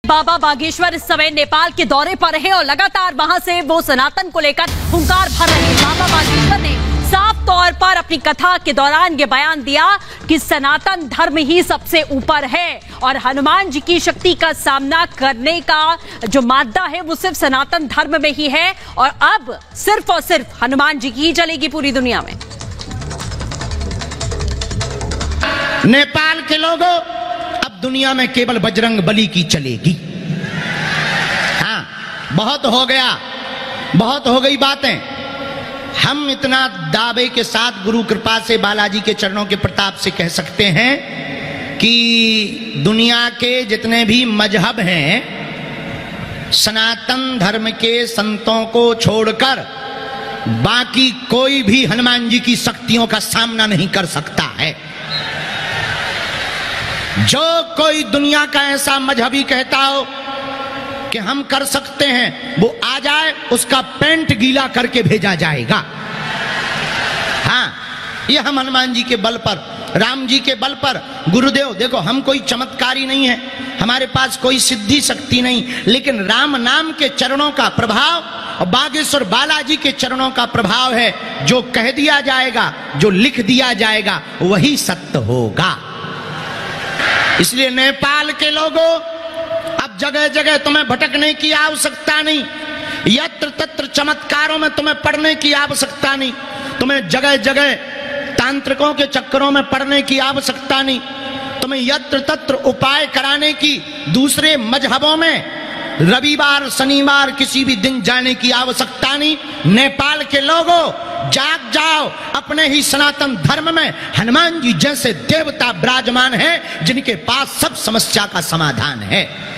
बाबा बागेश्वर इस समय नेपाल के दौरे पर है और लगातार वहां से वो सनातन को लेकर हुंकार भर रहे हैं। बाबा बागेश्वर ने साफ तौर पर अपनी कथा के दौरान ये बयान दिया कि सनातन धर्म ही सबसे ऊपर है और हनुमान जी की शक्ति का सामना करने का जो मादा है वो सिर्फ सनातन धर्म में ही है और अब सिर्फ और सिर्फ हनुमान जी की ही चलेगी पूरी दुनिया में। नेपाल के लोगों, अब दुनिया में केवल बजरंग बली की चलेगी। हाँ, बहुत हो गया, बहुत हो गई बातें। हम इतना दावे के साथ गुरु कृपा से बालाजी के चरणों के प्रताप से कह सकते हैं कि दुनिया के जितने भी मजहब हैं, सनातन धर्म के संतों को छोड़कर बाकी कोई भी हनुमान जी की शक्तियों का सामना नहीं कर सकता है। जो कोई दुनिया का ऐसा मजहबी कहता हो कि हम कर सकते हैं, वो आ जाए, उसका पैंट गीला करके भेजा जाएगा। हाँ, ये हम हनुमान जी के बल पर, राम जी के बल पर, गुरुदेव देखो हम कोई चमत्कारी नहीं है, हमारे पास कोई सिद्धि शक्ति नहीं, लेकिन राम नाम के चरणों का प्रभाव और बागेश्वर बालाजी के चरणों का प्रभाव है। जो कह दिया जाएगा, जो लिख दिया जाएगा, वही सत्य होगा। इसलिए नेपाल के लोगों, अब जगह जगह तुम्हें भटकने की आवश्यकता नहीं, यत्र तत्र चमत्कारों में तुम्हें पढ़ने की आवश्यकता नहीं, तुम्हें जगह जगह तांत्रिकों के चक्करों में पढ़ने की आवश्यकता नहीं, तुम्हें यत्र तत्र उपाय कराने की, दूसरे मजहबों में रविवार शनिवार किसी भी दिन जाने की आवश्यकता नहीं। नेपाल के लोगों, जाग जाओ, अपने ही सनातन धर्म में हनुमान जी जैसे देवता विराजमान है जिनके पास सब समस्या का समाधान है।